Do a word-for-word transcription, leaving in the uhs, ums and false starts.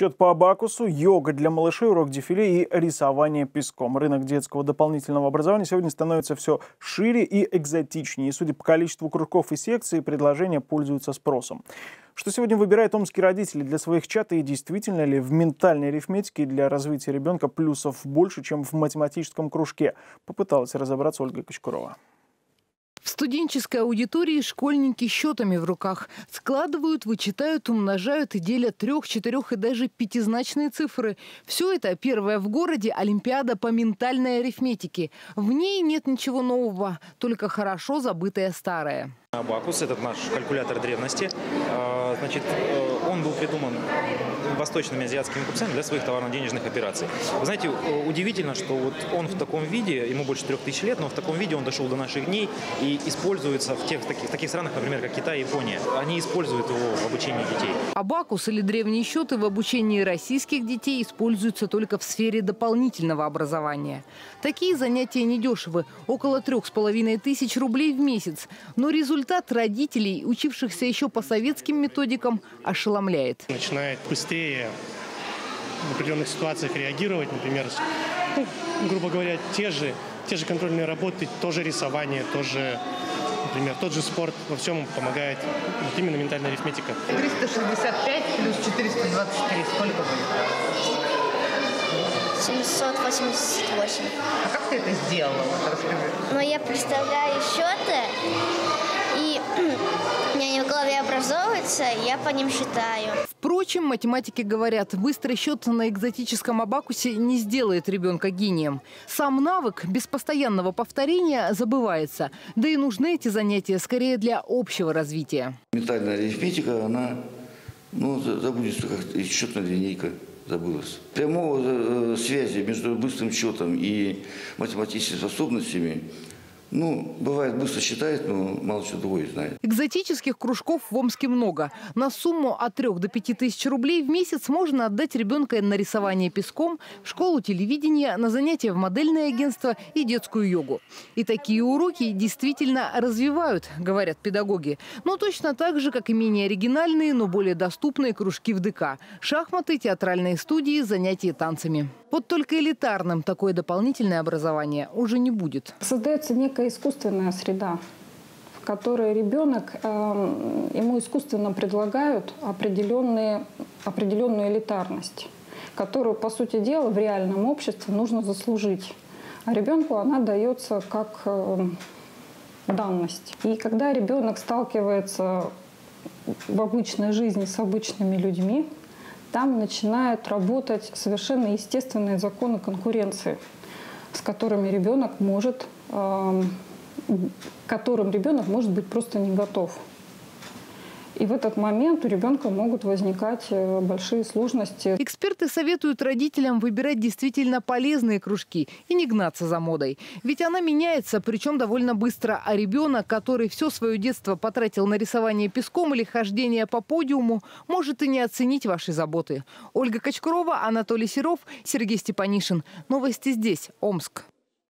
Счет по абакусу, йога для малышей, урок дефиле и рисование песком. Рынок детского дополнительного образования сегодня становится все шире и экзотичнее. И судя по количеству кружков и секций, предложения пользуются спросом. Что сегодня выбирают омские родители для своих чат, и действительно ли в ментальной арифметике для развития ребенка плюсов больше, чем в математическом кружке? Попыталась разобраться Ольга Кочкурова. В студенческой аудитории школьники счетами в руках складывают, вычитают, умножают и делят трех-, четырех- и даже пятизначные цифры. Все это первая в городе олимпиада по ментальной арифметике. В ней нет ничего нового, только хорошо забытое старое. Абакус – это наш калькулятор древности. Значит, он был придуман восточными азиатскими купцами для своих товарно-денежных операций. Вы знаете, удивительно, что вот он в таком виде, ему больше трех тысяч лет, но в таком виде он дошел до наших дней и используется в, тех, в, таких, в таких странах, например, как Китай и Япония. Они используют его в обучении детей. Абакус или древние счеты в обучении российских детей используются только в сфере дополнительного образования. Такие занятия недешевы – около трех с половиной тысяч рублей в месяц. Но результат родителей, учившихся еще по советским методикам, ошеломляет. Начинает быстрее в определенных ситуациях реагировать, например, ну, грубо говоря, те же, те же контрольные работы, тоже рисование, тоже, например, тот же спорт, во всем помогает вот именно ментальная арифметика. триста шестьдесят пять плюс четыреста двадцать четыре сколько будет? семьсот восемьдесят восемь. А как ты это сделала? Расскажи. Ну, я представляю счеты, и у меня они в голове образовываются, я по ним считаю. Впрочем, математики говорят, быстрый счет на экзотическом абакусе не сделает ребенка гением. Сам навык без постоянного повторения забывается. Да и нужны эти занятия скорее для общего развития. Ментальная арифметика, она, ну, забудется, как счетная линейка. Забылось. Прямого связи между быстрым счетом и математическими способностями, ну, бывает, быстро считает, но мало что другое знает. Экзотических кружков в Омске много. На сумму от трех до пяти тысяч рублей в месяц можно отдать ребенка на рисование песком, в школу телевидения, на занятия в модельное агентство и детскую йогу. И такие уроки действительно развивают, говорят педагоги. Но точно так же, как и менее оригинальные, но более доступные кружки в ДК. Шахматы, театральные студии, занятия танцами. Вот только элитарным такое дополнительное образование уже не будет. Создается некая искусственная среда, в которой ребенок, э, ему искусственно предлагают определенные, определенную элитарность, которую, по сути дела, в реальном обществе нужно заслужить. А ребенку она дается как э, данность. И когда ребенок сталкивается в обычной жизни с обычными людьми, там начинают работать совершенно естественные законы конкуренции, с которыми ребенок может, э, к которым ребенок может быть просто не готов. И в этот момент у ребенка могут возникать большие сложности. Эксперты советуют родителям выбирать действительно полезные кружки и не гнаться за модой. Ведь она меняется, причем довольно быстро. А ребенок, который все свое детство потратил на рисование песком или хождение по подиуму, может и не оценить ваши заботы. Ольга Кочкурова, Анатолий Серов, Сергей Степанишин. Новости здесь, Омск.